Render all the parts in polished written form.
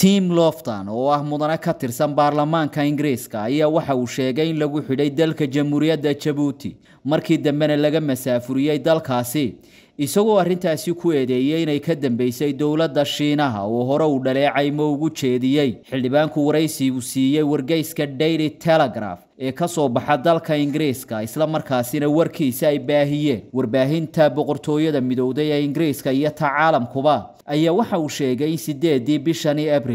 Tim Lofton oo ah mudane ka tirsan baarlamaanka Ingiriiska ayaa waxa uu sheegay in lagu xidhay dalka Jamhuuriyadda Djibouti markii dambena laga masaafuriyay dalkaasi isagoo arintaasi ku eedeeyay inay ka dambeysay dawladda Shiinaha oo hore u dhaleecaymo ugu jeediyay xildhibaanku waraysi uu siiyay wargeyska Daily Telegraph ee ka soo baxa dalka Ingiriiska isla markaasina warkiisa ay baahiyeen warbaahinta boqortooyada midowday ee Ingiriiska iyo caalamkuba ayaa waxa uu sheegay 8 bishii Abriil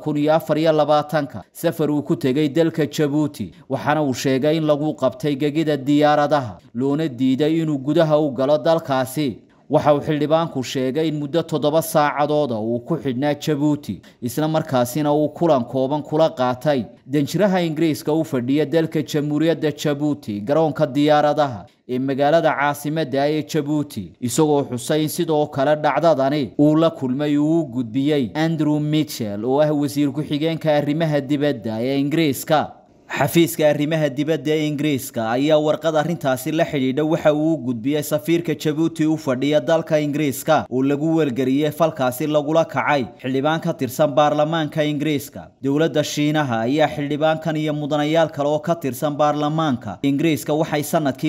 2024 safar uu ku tagay dalka Djibouti waxaana uu sheegay in lagu qabtay gegida diyaaradaha loona diiday inuu gudaha u galo dalkaasi waxa uu xildhibaanku sheegay in muddo 7 saacadood uu ku xidhnaa Djibouti isla markaasina uu kulan kooban kula qaatay danjiraha Ingiriiska u fadhiya dalka Jamhuuriyadda Djibouti garoonka diyaaradaha ee magaalada caasimadda ee Djibouti isagoo xusayn sidoo kale dhacdadani uu la kulmay uu gudbiyay Andrew Mitchell oo ah wasiir ku xigeenka arrimaha dibadda ee Ingiriiska xafiiska arrimaha dibadda ee Ingiriiska ayaa warqad arintaasi la xidhiidha waxa uu gudbiyay safiirka Djibouti u fadhiya dalka Ingiriiska oo lagu wargariyay falkaasi lagula kacay xildhibaan ka tirsan baarlamaanka Ingiriiska dawladda Shiinaha ayaa xildhibaankan iyo mudanayaal kale oo ka tirsan baarlamaanka Ingiriiska waxay sanadkii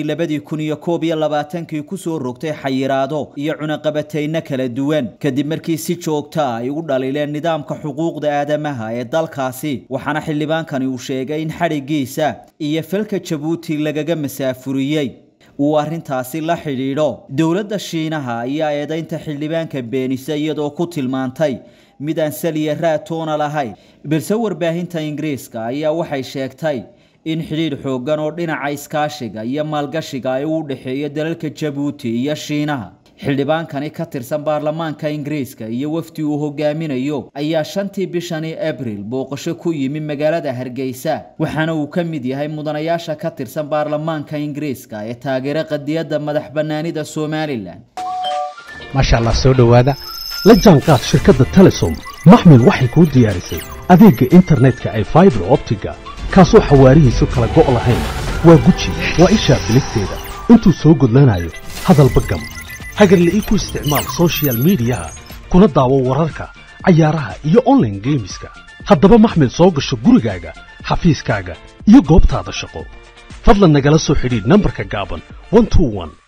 2021 ku soo rogtay xayiraado iyo cunaqabatayna kala duwan kadib markii si joogto ah ay u dhaliileen nidaamka xuquuqda aadamaha ee dalkaasi waxaana xildhibaankani uu sheegay in xarigiisa iyo falka Djibouti lagaga masaafuriyay uu arintaasi la xidhiidho dawladda Shiinaha ayaa eedaynta xildhibaanka beenisay iyadoo ku tilmaantay mid aan saliya raatoona lahayn balse warbaahinta Ingiriiska ayaa waxay sheegtay in xiriir xoogan oo dhinaca iskaashiga iyo maalgashiga ay u dhaxeeyo dalalka Djibouti iyo Shiinaha xildhibaankani ka tirsan baarlamaanka Ingiriiska iyo wafdi uu hogaaminayo ayaa 5 bishii Abriil booqasho ku yimi magaalada Hargeysa waxaana uu ka mid yahay mudanayaasha ka tirsan baarlamaanka Ingiriiska ee taageera qadiyadda madax bannaanida Somaliland masha Allah soo dhawaada la jaanqaad shirkadda Telesom maxmil waxay ku diyaarisay adeega internetka ay fiber optiga kaasoo xawaarihiisu kala go'o lahayn waa guji waa isha bilisteeda intuu soo gudlanayo hadalba gam hagarle ku isticmaal social media kuna daawo wararka ciyaaraha iyo online gameska haddaba maxmil soo gasho gurigaaga xafiiskaaga iyo goobtaada shaqo fadlan nagala soo xiriir nambarka gaaban 121